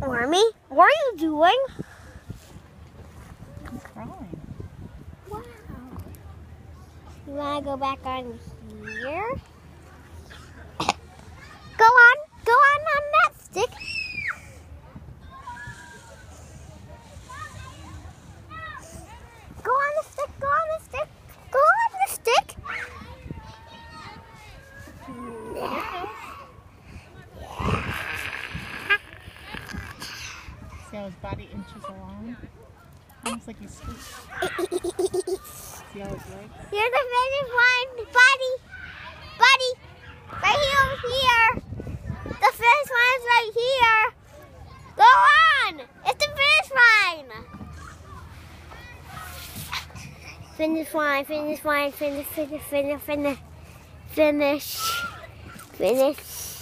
Wormy, what are you doing? I'm crawling. Wow. You want to go back on here? Go on that stick. Go on the stick, go on the stick, go on the stick. See how his body inches along? Almost like he's sweet. See how his legs? Here's the finish line, buddy. Right here. The finish line's right here. Go on. It's the finish line. Finish line. Finish.